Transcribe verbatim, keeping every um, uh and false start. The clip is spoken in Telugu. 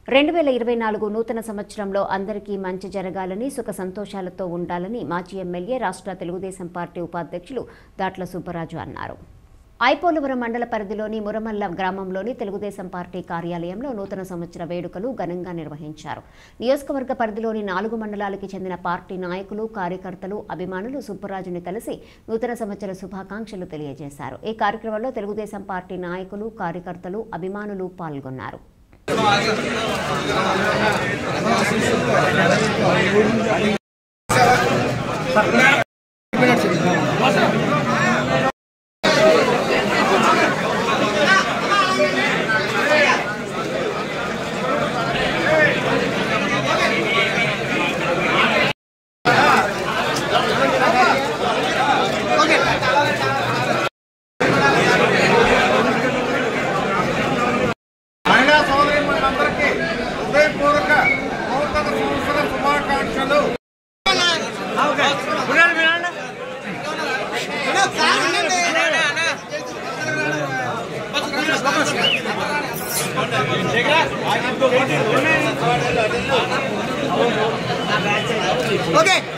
రెండు వేల ఇరవై నాలుగు నూతన సంవత్సరంలో అందరికీ మంచి జరగాలని సుఖ సంతోషాలతో ఉండాలని మాజీ ఎమ్మెల్యే రాష్ట్ర తెలుగుదేశం పార్టీ ఉపాధ్యక్షులు దాట్ల సుబ్బరాజు అన్నారు. ఐపోలవరం మండల పరిధిలోని మురమల్ల గ్రామంలోని తెలుగుదేశం పార్టీ కార్యాలయంలో నూతన సంవత్సర వేడుకలు ఘనంగా నిర్వహించారు. నియోజకవర్గ పరిధిలోని నాలుగు మండలాలకి చెందిన పార్టీ నాయకులు, కార్యకర్తలు, అభిమానులు సుబ్బరాజుని కలిసి నూతన సంవత్సర శుభాకాంక్షలు తెలియజేశారు. ఈ కార్యక్రమంలో తెలుగుదేశం పార్టీ నాయకులు, కార్యకర్తలు, అభిమానులు పాల్గొన్నారు. Okay.